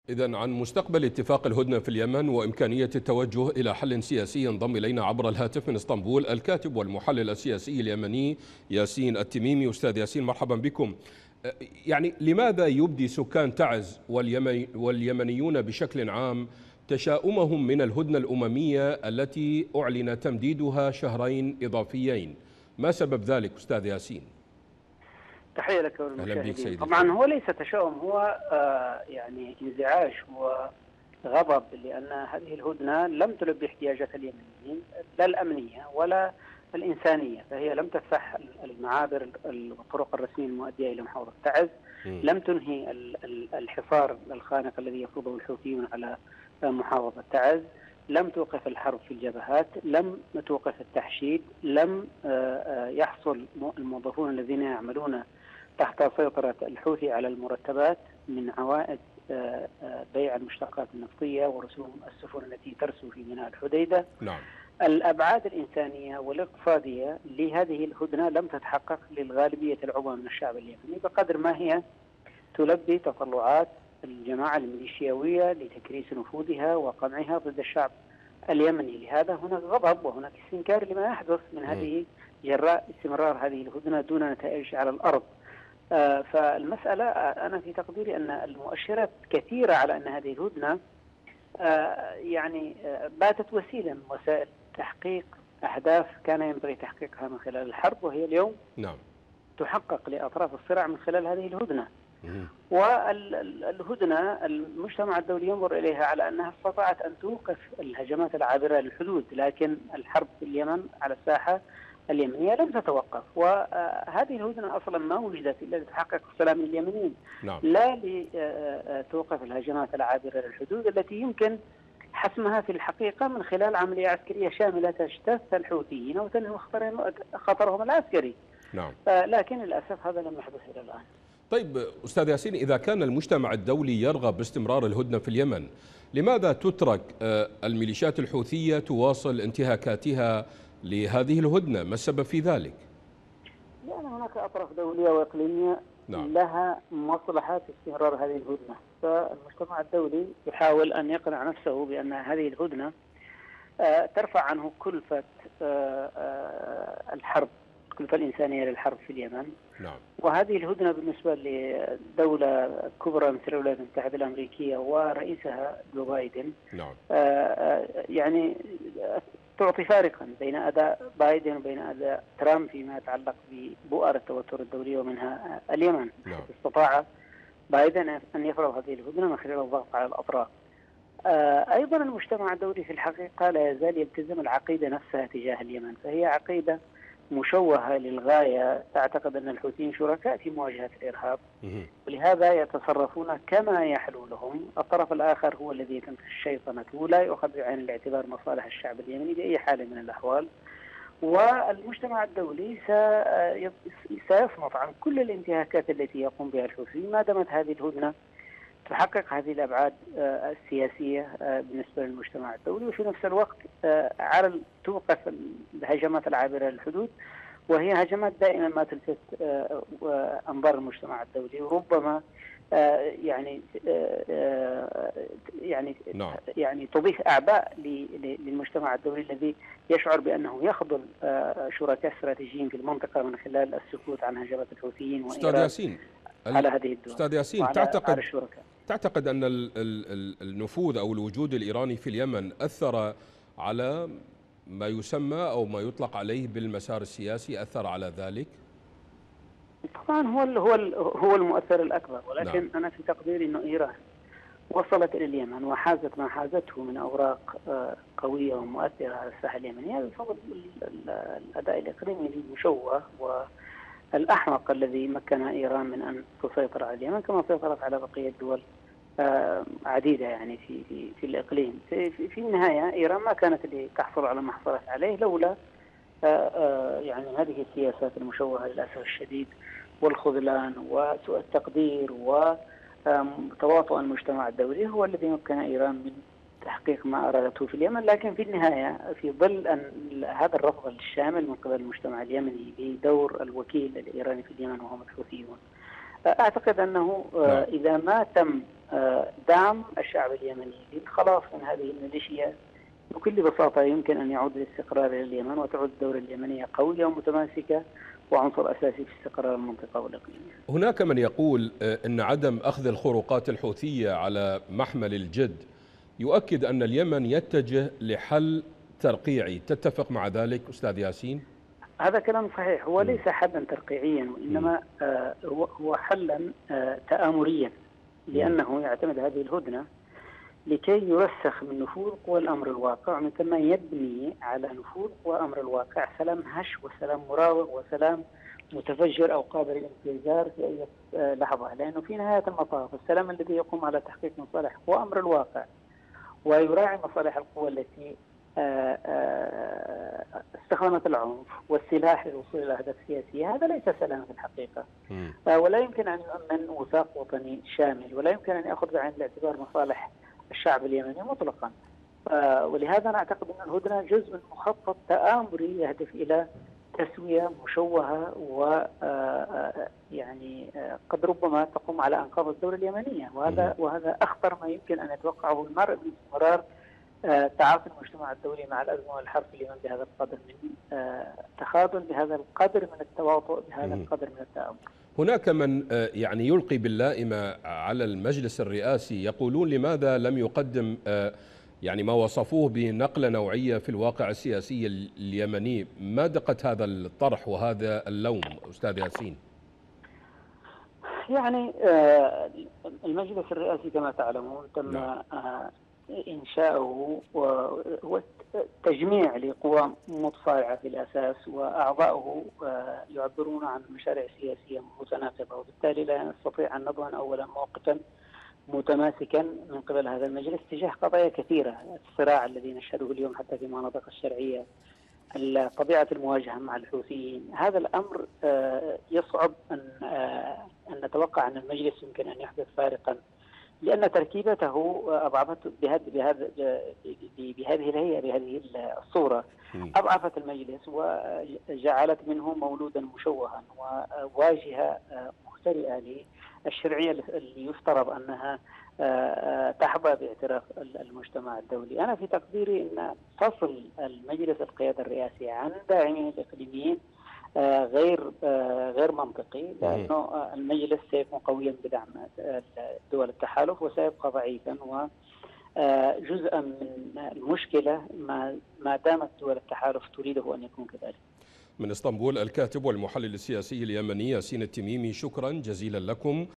إذن عن مستقبل اتفاق الهدنة في اليمن وإمكانية التوجه إلى حل سياسي، ينضم إلينا عبر الهاتف من اسطنبول الكاتب والمحلل السياسي اليمني ياسين التميمي. أستاذ ياسين، مرحبا بكم. يعني لماذا يبدي سكان تعز واليمنيون بشكل عام تشاؤمهم من الهدنة الأممية التي أعلن تمديدها شهرين إضافيين؟ ما سبب ذلك أستاذ ياسين؟ تحية لك أهلا بك والمشاهدين. سيدي طبعا الفاضل. هو ليس تشاؤم، هو يعني انزعاج وغضب، لأن هذه الهدنة لم تلبي احتياجات اليمنيين لا الأمنية ولا الإنسانية، فهي لم تفتح المعابر والطرق الرسمية المؤدية إلى محافظة تعز، لم تنهي الحصار الخانق الذي يفرضه الحوثيون على محافظة تعز، لم توقف الحرب في الجبهات، لم توقف التحشيد، لم يحصل الموظفون الذين يعملون تحت سيطرة الحوثي على المرتبات من عوائد بيع المشتقات النفطية ورسوم السفن التي ترسو في ميناء الحديدة. نعم. الأبعاد الإنسانية والاقتصادية لهذه الهدنة لم تتحقق للغالبية العظمى من الشعب اليمني بقدر ما هي تلبي تطلعات الجماعة الميليشياوية لتكريس نفوذها وقمعها ضد الشعب اليمني. لهذا هناك غضب وهناك استنكار لما يحدث من هذه جراء استمرار هذه الهدنة دون نتائج على الأرض. فالمسألة أنا في تقديري أن المؤشرات كثيرة على أن هذه الهدنة يعني باتت وسيلة من وسائل تحقيق أهداف كان ينبغي تحقيقها من خلال الحرب، وهي اليوم نعم تحقق لأطراف الصراع من خلال هذه الهدنة. والهدنة المجتمع الدولي ينظر إليها على أنها استطاعت أن توقف الهجمات العابرة للحدود، لكن الحرب في اليمن على الساحة اليمنية لم تتوقف، وهذه الهدنة أصلا ما وجدت إلا لتحقق السلام لليمنيين، نعم. لا لتوقف الهجمات العابرة للحدود التي يمكن حسمها في الحقيقة من خلال عملية عسكرية شاملة تجتث الحوثيين وتنهي خطرهم العسكري. نعم. لكن للأسف هذا لم يحدث إلى الآن. طيب أستاذ ياسين، إذا كان المجتمع الدولي يرغب باستمرار الهدنة في اليمن، لماذا تترك الميليشيات الحوثية تواصل انتهاكاتها لهذه الهدنة؟ ما السبب في ذلك؟ لأن هناك أطراف دولية وإقليمية نعم. لها مصلحة في استمرار هذه الهدنة، فالمجتمع الدولي يحاول أن يقنع نفسه بأن هذه الهدنة ترفع عنه كلفة الحرب، الكلفة الإنسانية للحرب في اليمن. نعم. وهذه الهدنة بالنسبة لدولة كبرى مثل الولايات المتحدة الأمريكية ورئيسها جو بايدن، نعم. يعني تعطي فارقا بين أداء بايدن وبين أداء ترامب فيما يتعلق ببؤر التوتر الدولي ومنها اليمن. نعم. استطاع بايدن أن يفرض هذه الهدنة من خلال الضغط على الأطراف. أيضا المجتمع الدولي في الحقيقة لا يزال يلتزم العقيدة نفسها تجاه اليمن، فهي عقيدة مشوهة للغاية، تعتقد أن الحوثيين شركاء في مواجهة الإرهاب، ولهذا يتصرفون كما يحلو لهم. الطرف الآخر هو الذي يتم شيطنته، لا يؤخذ بعين الاعتبار مصالح الشعب اليمني بأي حال من الأحوال. والمجتمع الدولي سيصمت عن كل الانتهاكات التي يقوم بها الحوثيين ما دامت هذه الهدنة تحقق هذه الأبعاد السياسية بالنسبة للمجتمع الدولي، وفي نفس الوقت على توقف الهجمات العابرة للحدود، وهي هجمات دائما ما تلفت أنظار المجتمع الدولي، وربما يعني تضيف أعباء للمجتمع الدولي الذي يشعر بأنه يخذل شركاء استراتيجيين في المنطقة من خلال السكوت عن هجمات الحوثيين وإيران على هذه الدول. أستاذ ياسين، تعتقد أن النفوذ أو الوجود الإيراني في اليمن أثر على ما يسمى أو ما يطلق عليه بالمسار السياسي، أثر على ذلك؟ طبعا هو المؤثر الأكبر، ولكن نعم. أنا في تقديري أنه إيران وصلت إلى اليمن وحازت ما حازته من أوراق قوية ومؤثرة على الساحة اليمنية بفضل الأداء الإقليمي المشوه والأحمق الذي مكن إيران من أن تسيطر على اليمن كما سيطرت على بقية الدول عديدة يعني في الإقليم. في النهاية إيران ما كانت لتحصل على ما حصلت عليه لولا يعني هذه السياسات المشوهة للأسف الشديد والخذلان وسوء التقدير وتواطؤ المجتمع الدولي هو الذي مكن إيران من تحقيق ما أرادته في اليمن. لكن في النهاية في ظل أن هذا الرفض الشامل من قبل المجتمع اليمني بدور الوكيل الإيراني في اليمن وهم الحوثيون، أعتقد أنه نعم. إذا ما تم دعم الشعب اليمني للخلاص من هذه الميليشيا بكل بساطة يمكن أن يعود الاستقرار إلى اليمن وتعود الدولة اليمنية قوية ومتماسكة وعنصر أساسي في استقرار المنطقة والإقليم. هناك من يقول أن عدم أخذ الخروقات الحوثية على محمل الجد يؤكد أن اليمن يتجه لحل ترقيعي، تتفق مع ذلك أستاذ ياسين؟ هذا كلام صحيح، هو ليس حلا ترقيعيا وإنما هو حلا تآمريا، لأنه يعتمد هذه الهدنة لكي يرسخ من نفوذ قوى الأمر الواقع، ومن ثم يبني على نفوذ قوى الأمر الواقع سلام هش وسلام مراوغ وسلام متفجر أو قابل للانفجار في أي لحظة، لأنه في نهاية المطاف السلام الذي يقوم على تحقيق مصالح قوى أمر الواقع ويراعي مصالح القوى التي استخدمت العنف والسلاح للوصول إلى أهداف سياسية، هذا ليس سلام في الحقيقة. ولا يمكن أن يؤمن وثاق وطني شامل، ولا يمكن أن يأخذ بعين الاعتبار مصالح الشعب اليمني مطلقا. ولهذا نعتقد أن الهدنة جزء من مخطط تآمري يهدف إلى تسوية مشوهة و يعني قد ربما تقوم على أنقاض الدولة اليمنية، وهذا أخطر ما يمكن أن يتوقعه المرء من استمرار تعاطي المجتمع الدولي مع الأزمة والحرب في اليمن بهذا القدر من تخاذل، بهذا القدر من التواطؤ، بهذا القدر من التآمر. هناك من يعني يلقي باللائمة على المجلس الرئاسي، يقولون لماذا لم يقدم يعني ما وصفوه بنقلة نوعية في الواقع السياسي اليمني؟ ما دقة هذا الطرح وهذا اللوم أستاذ ياسين؟ يعني المجلس الرئاسي كما تعلمون تم إنشاؤه وتجميع لقوى متصارعة في الأساس، وأعضاؤه يعبرون عن مشاريع سياسية متناقضة، وبالتالي لا نستطيع أن نضمن أولا موقفا متماسكا من قبل هذا المجلس تجاه قضايا كثيرة. الصراع الذي نشهده اليوم حتى في المناطق الشرعية، طبيعة المواجهة مع الحوثيين، هذا الأمر يصعب أن نتوقع أن المجلس يمكن أن يحدث فارقا، لأن تركيبته أضعفت بهذه الهيئة بهذه الصورة، أضعفت المجلس وجعلت منه مولودا مشوها وواجهة مخترئة للشرعية اللي يفترض أنها تحظى باعتراف المجتمع الدولي. أنا في تقديري أن فصل المجلس القيادة الرئاسي عن داعمين الإقليميين غير منطقي، لأنه المجلس سيكون قويا بدعم دول التحالف وسيبقى ضعيفا وجزءا من المشكلة ما دامت دول التحالف تريده أن يكون كذلك. من اسطنبول الكاتب والمحلل السياسي اليمني ياسين التميمي، شكرا جزيلا لكم.